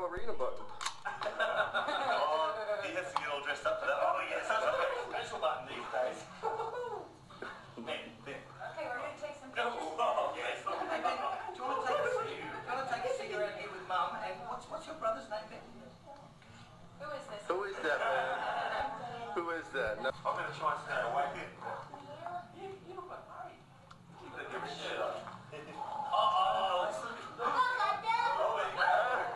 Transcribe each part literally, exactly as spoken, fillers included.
ballerina button. Oh, he has to get all dressed up for that. Oh, yes, that's a very special button these days. Ben, Ben. Okay, we're going to take some pictures. Oh, yes. Hey, Ben, do you want to take a cig- do you want to take a cigarette here with Mum? And what's what's your brother's name, Ben? Who is this? Who is that, man? Who is that? No. I'm going to try and stay awake. You, you look like Murray. Keep the give a shirt on. Uh-oh. Oh, there you go.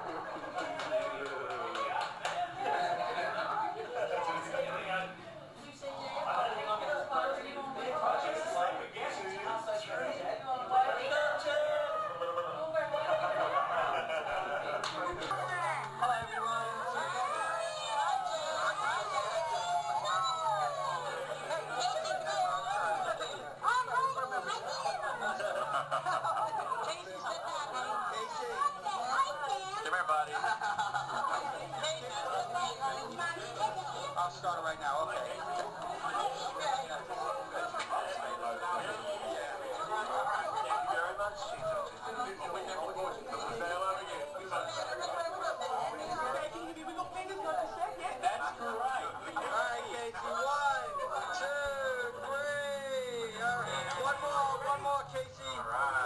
I'll start it right now, okay. That's correct. Alright, Casey, one, two, three. Alright, one more, one more, Casey. Alright.